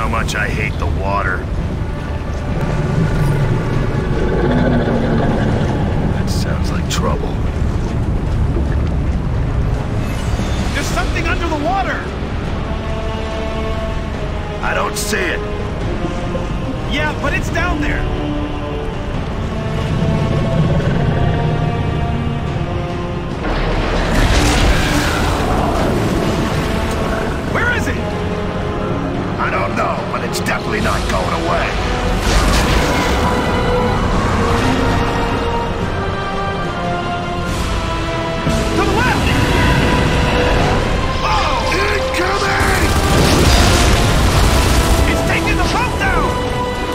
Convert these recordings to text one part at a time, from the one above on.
much I hate the water. That sounds like trouble. There's something under the water! I don't see it. Yeah, but it's down there. Where is it? I don't know, but it's definitely not going away. To the left! Oh! Incoming! It's taking the boat down!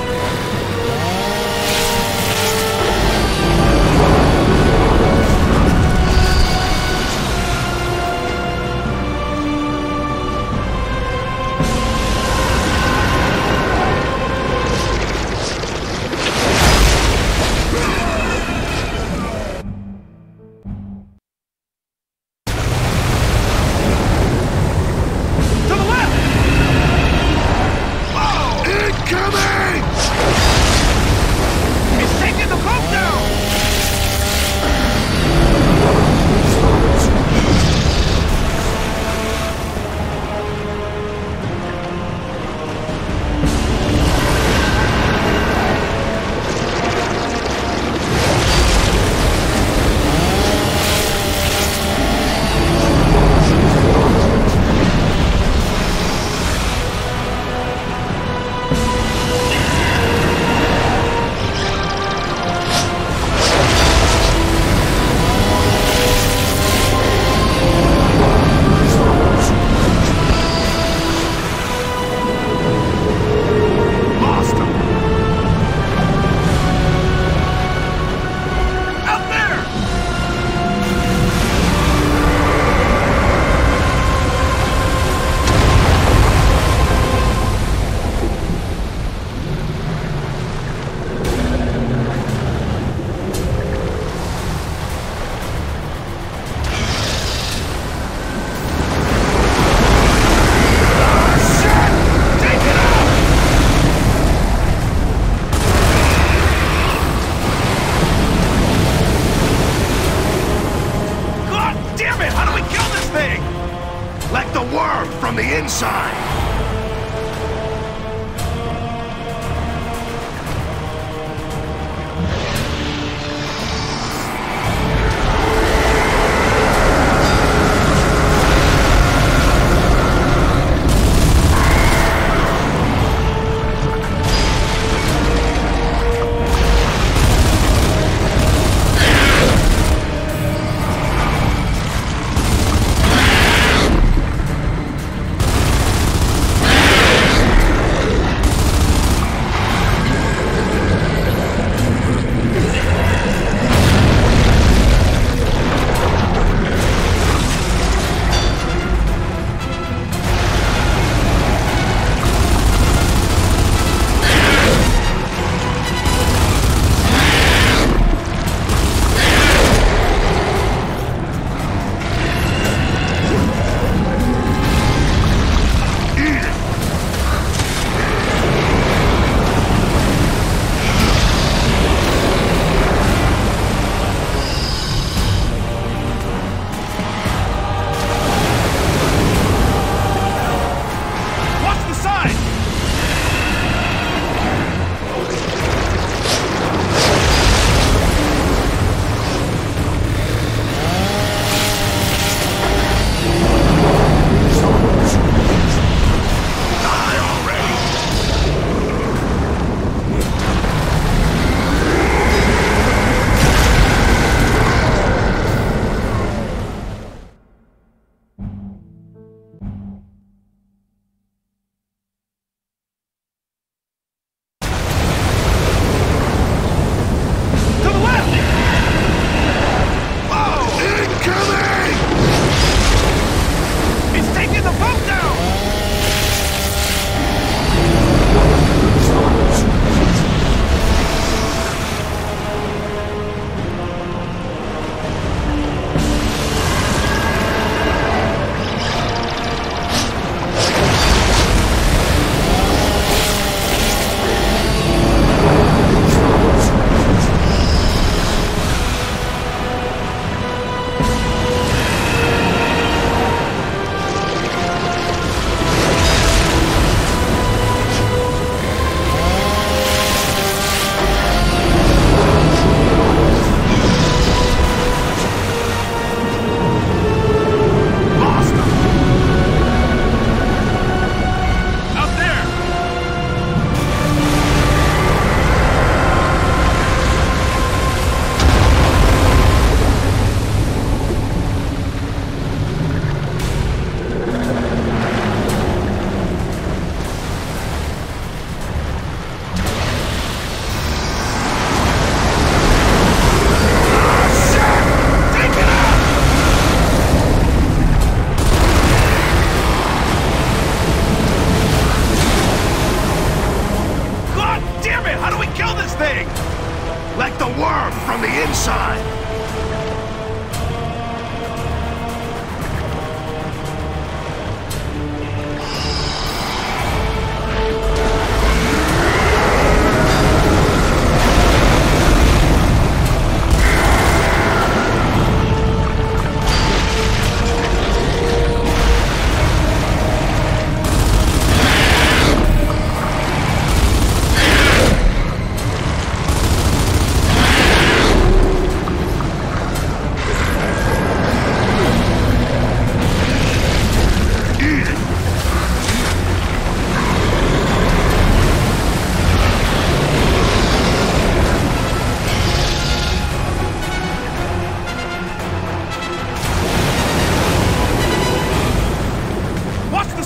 From the inside!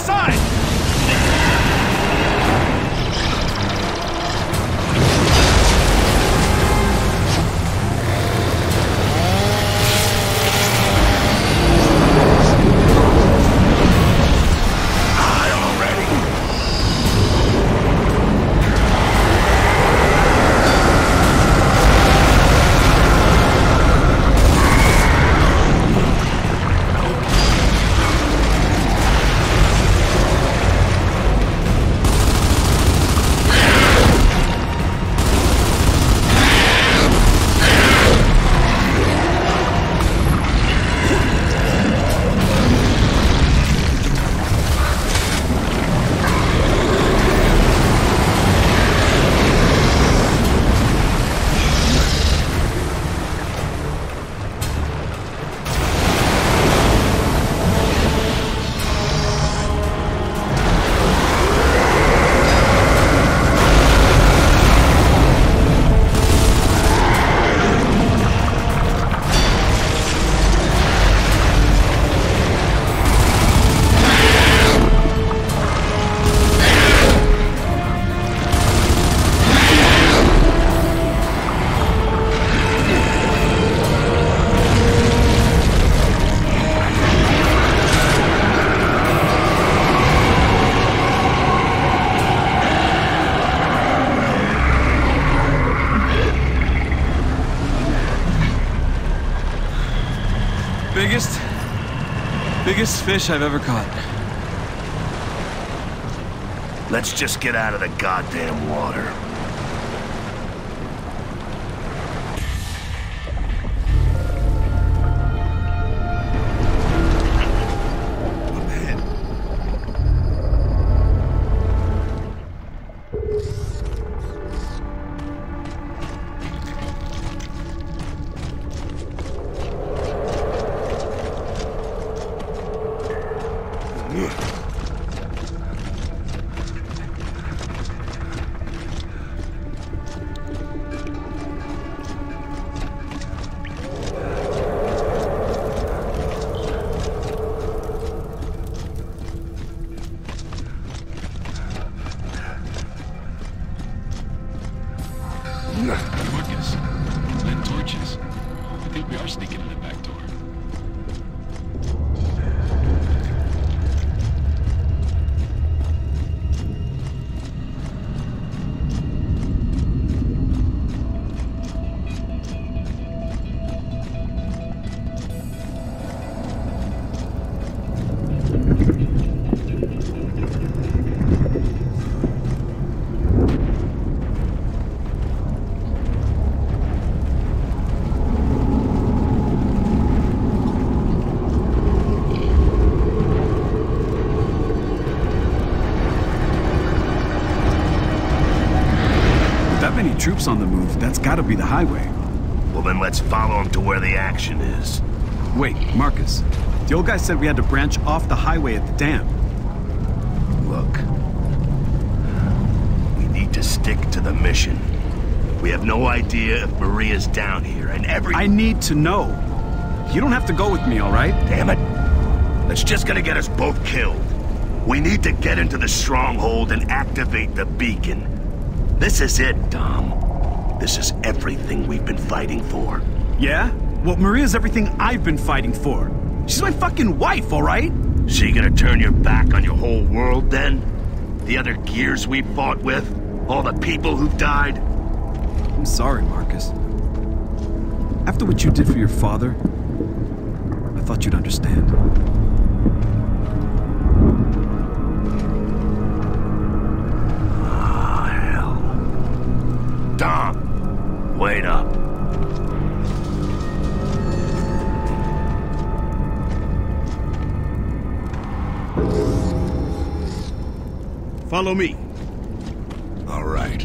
side! Biggest fish I've ever caught. Let's just get out of the goddamn water. Marcus, lit torches. I think we are sneaking in the back door. Many troops on the move, that's gotta be the highway. Well, then let's follow him to where the action is. Wait, Marcus. The old guy said we had to branch off the highway at the dam. Look, we need to stick to the mission. We have no idea if Maria's down here, and I need to know. You don't have to go with me, all right? Damn it. That's just gonna get us both killed. We need to get into the stronghold and activate the beacon. This is it, Dom. This is everything we've been fighting for. Yeah? Well, Maria's everything I've been fighting for. She's my fucking wife, all right? So you gonna turn your back on your whole world, then? The other gears we fought with? All the people who've died? I'm sorry, Marcus. After what you did for your father, I thought you'd understand. Dom, wait up. Follow me. All right.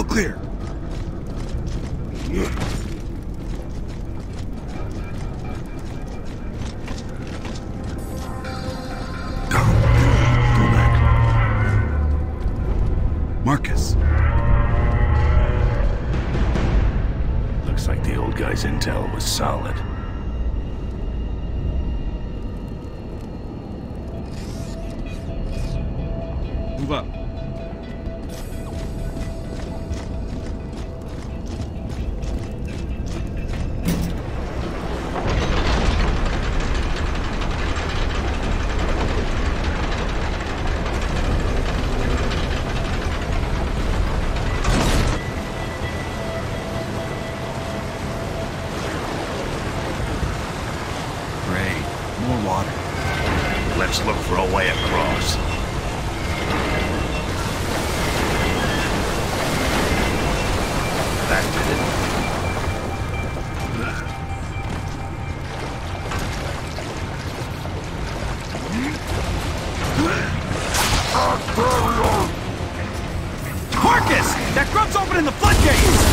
Clear. Go back. Marcus. Looks like the old guy's intel was solid. Move up. Great. More water. Let's look for a way across. That did it. Marcus! That grub's opening the floodgates!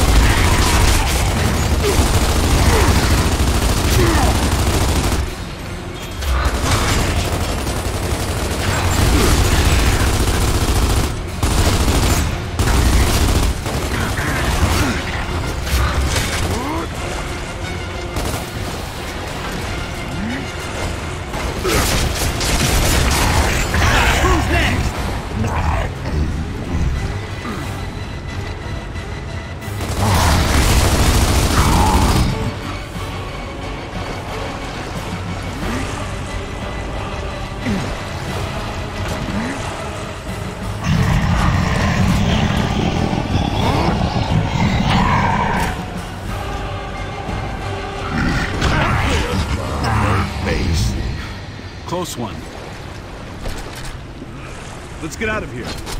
Close one. Let's get out of here.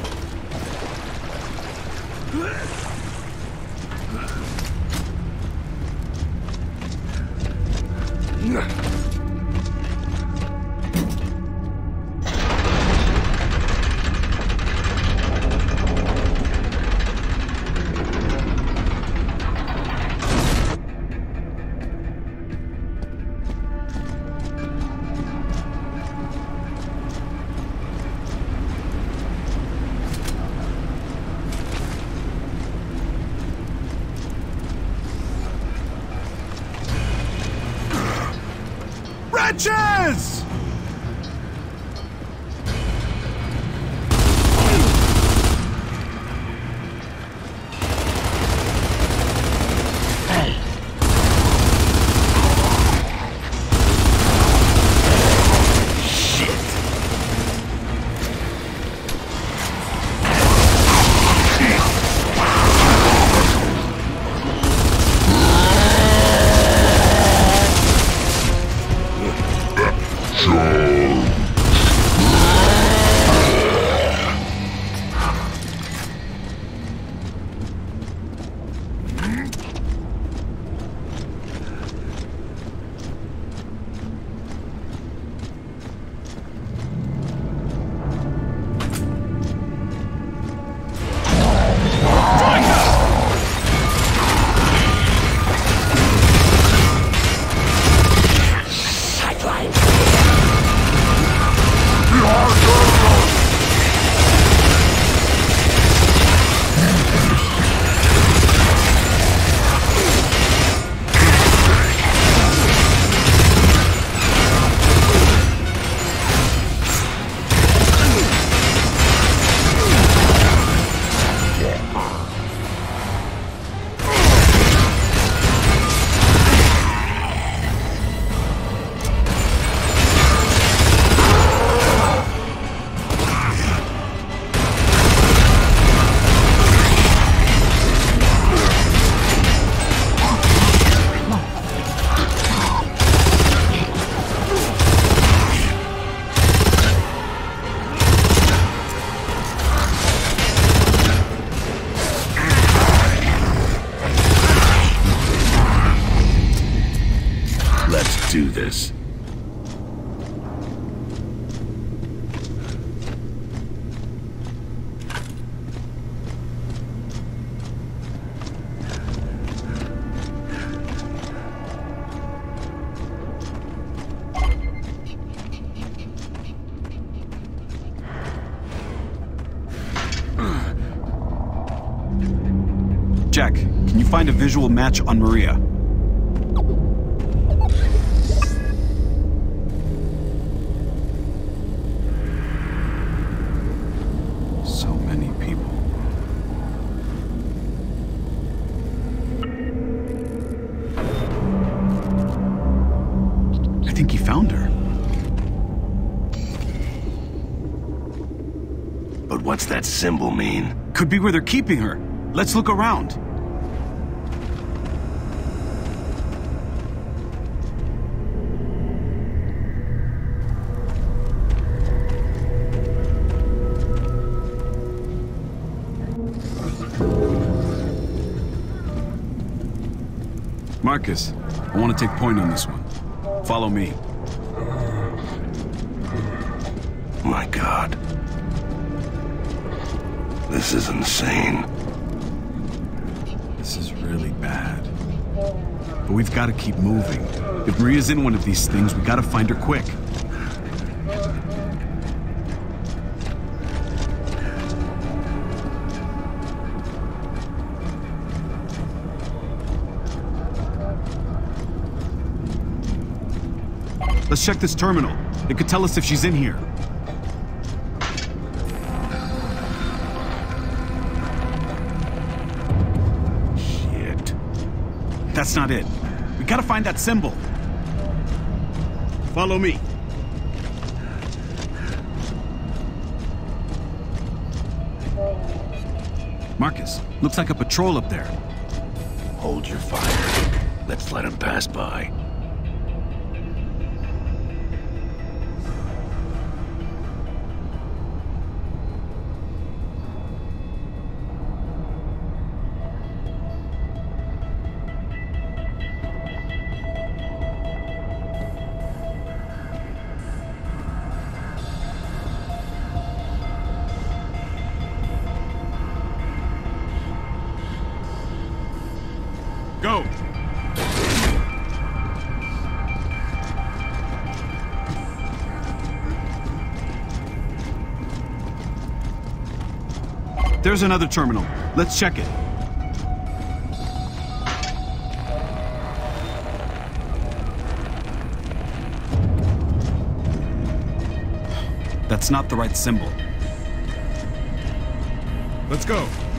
Wretches! Do this. Jack, can you find a visual match on Maria? So many people. I think he found her. But what's that symbol mean? Could be where they're keeping her. Let's look around. Marcus, I want to take point on this one. Follow me. My God. This is insane. This is really bad. But we've got to keep moving. If Maria's in one of these things, we got to find her quick. Let's check this terminal. It could tell us if she's in here. Shit. That's not it. We gotta find that symbol. Follow me. Marcus, looks like a patrol up there. Hold your fire. Let's let him pass by. Go! There's another terminal. Let's check it. That's not the right symbol. Let's go.